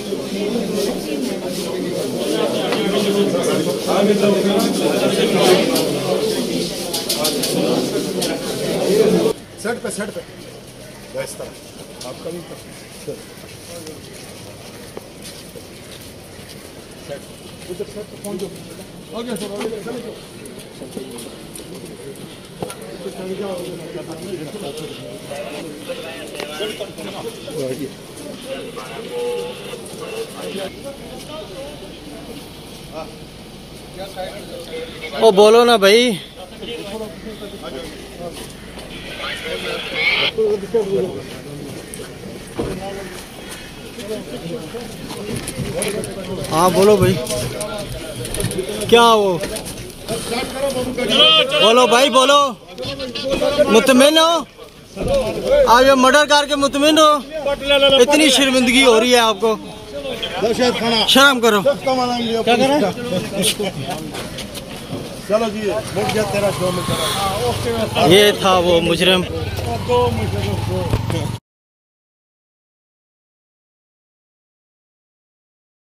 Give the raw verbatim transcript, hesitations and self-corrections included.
Set पे set पे इस तरह आपका भी उधर सेट पे पहुंचो। ओके सर ओ बोलो ना भाई। हाँ बोलो भाई, क्या वो बोलो भाई बोलो। मुतमिन हो आप ये मर्डर करके मुतमिन हो? इतनी शर्मिंदगी हो रही है आपको, शर्म करो। क्या करें? चलो जी तेरा शो में। ये था वो मुजरिम।